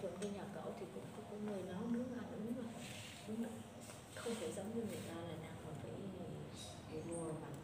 chuẩn bên nhà cậu thì cũng có người nấu nướng ăn đúng là không thể giống như người ta là nào còn phải mua bằng